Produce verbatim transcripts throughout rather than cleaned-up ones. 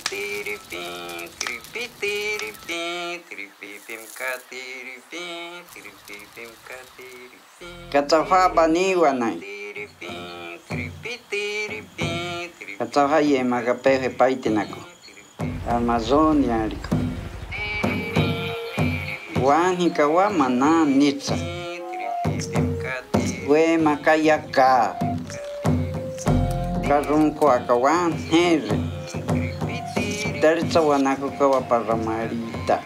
Kacauha ni wanai. Kacauha ye magapehe paitenako. Amazonia liko. Wani kawa mana nitsa. We makayaka. Karunko akawan here. Terza wanako kawa paramarita.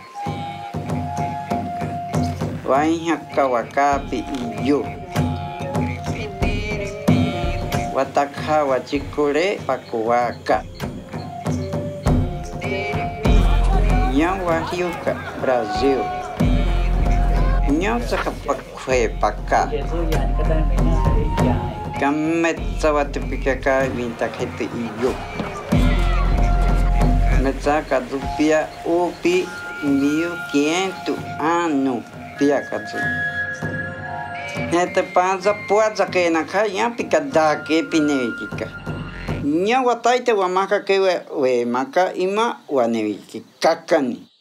Waiha kawakapi iyo. Watakha wachikure pakuwaka. Nyang wahyuka Brasil. Nyang sakapakwe paka. Kametsa watipikaka vintakete iyo. Metsa kadupia upi mil quinhentos anos. Piakazu. Nete panza puaza que na kaya pikada ke pinevika. Nya wataite wamaka ke we maka ima waneviki kakani.